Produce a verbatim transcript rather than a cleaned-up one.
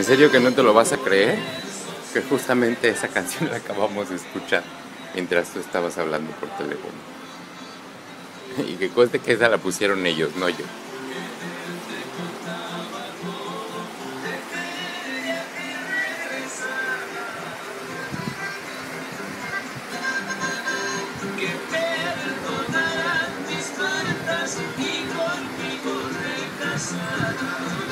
¿En serio que no te lo vas a creer? Que justamente esa canción la acabamos de escuchar mientras tú estabas hablando por teléfono. Y que conste que esa la pusieron ellos, no yo. Y conmigo regresarás.